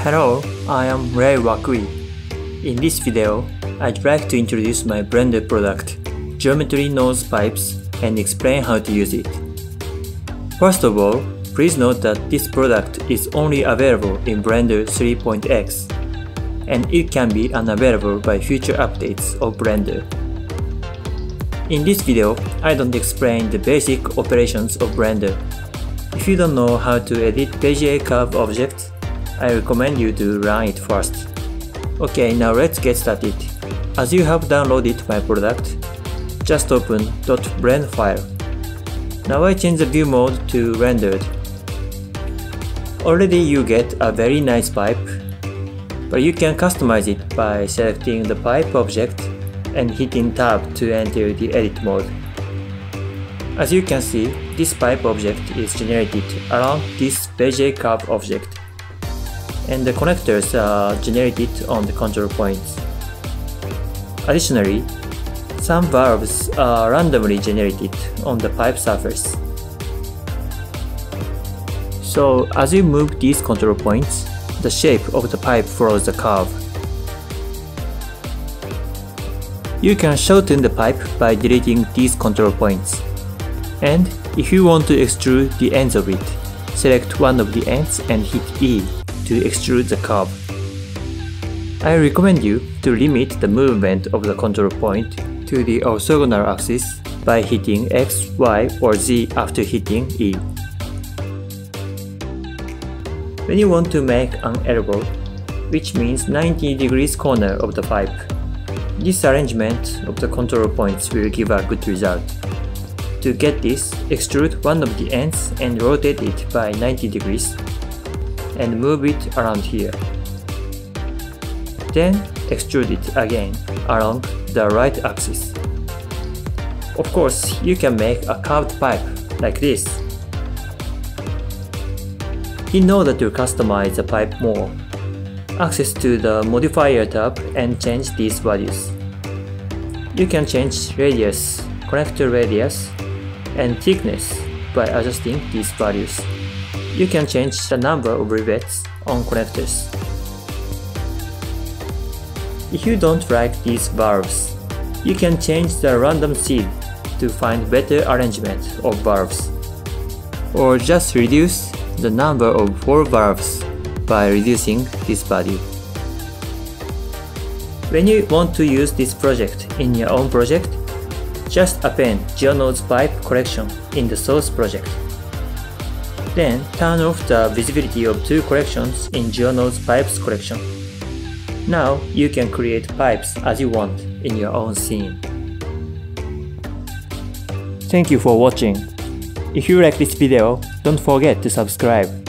Hello, I am Ray Wakui. In this video, I'd like to introduce my Blender product, Geometry Nose Pipes, and explain how to use it. First of all, please note that this product is only available in Blender 3.x, and it can be unavailable by future updates of Blender. In this video, I don't explain the basic operations of Blender. If you don't know how to edit Bezier curve objects, I recommend you to learn it first. Okay, now let's get started. As you have downloaded my product, just open .blend file. Now I change the view mode to rendered. Already you get a very nice pipe, but you can customize it by selecting the pipe object and hitting tab to enter the edit mode. As you can see, this pipe object is generated around this Bezier curve object, and the connectors are generated on the control points. Additionally, some valves are randomly generated on the pipe surface. So as you move these control points, the shape of the pipe follows the curve. You can shorten the pipe by deleting these control points. And if you want to extrude the ends of it, select one of the ends and hit E to extrude the curve. I recommend you to limit the movement of the control point to the orthogonal axis by hitting X, Y, or Z after hitting E. When you want to make an elbow, which means 90 degrees corner of the pipe, this arrangement of the control points will give a good result. To get this, extrude one of the ends and rotate it by 90 degrees, and move it around here. Then extrude it again along the right axis. Of course, you can make a curved pipe like this. In order to customize the pipe more, access to the modifier tab and change these values. You can change radius, connector radius, and thickness by adjusting these values. You can change the number of rivets on connectors. If you don't like these valves, you can change the random seed to find better arrangement of valves, or just reduce the number of 4 valves by reducing this value. When you want to use this project in your own project, just append GeoNodes pipe collection in the source project. Then turn off the visibility of 2 collections in GeoNodes pipes collection. Now you can create pipes as you want in your own scene. Thank you for watching. If you like this video, don't forget to subscribe.